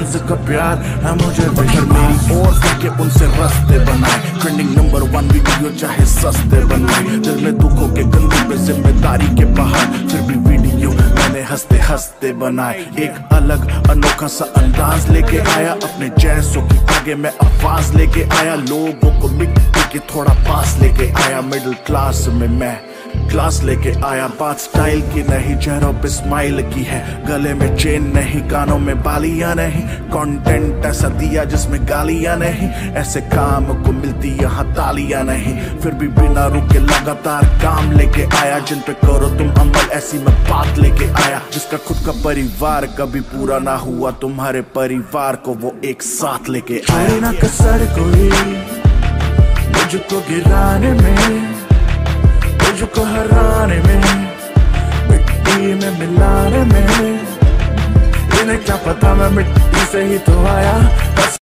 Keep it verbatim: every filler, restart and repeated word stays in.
Fans का प्यार है मुझे फिर मेरी और के उनसे रास्ते बनाए। ट्रेंडिंग नंबर वन वीडियो चाहे सस्ते बनाए। दिल में दुखों के कंधे पे जिम्मेदारी के पहाड़, फिर भी वीडियो मैंने हंसते हंसते बनाए। एक अलग अनोखा सा अंदाज लेके आया, अपने जैसों की आगे मैं आवाज लेके आया। लोगों को मिट्टी के थोड़ा पास लेके आया। मिडिल क्लास में मैं क्लास लेके आया। बात स्टाइल की नहीं, चेहरों पे स्माइल की है। गले में चेन नहीं, कानों में बालियां नहीं। कंटेंट ऐसा दिया जिसमें गालियां नहीं। ऐसे काम को मिलती यहाँ तालियां नहीं। फिर भी बिना रुके लगातार काम लेके आया। जिन पे करो तुम अमल, ऐसी मैं बात लेके आया। जिसका खुद का परिवार कभी पूरा ना हुआ, तुम्हारे परिवार को वो एक साथ लेके आया। ना कसर कोई मुझको गिराने में, मुझको हराने में, मिट्टी में मिलाने में। इन्हें क्या पता मैं मिट्टी से ही तो आया।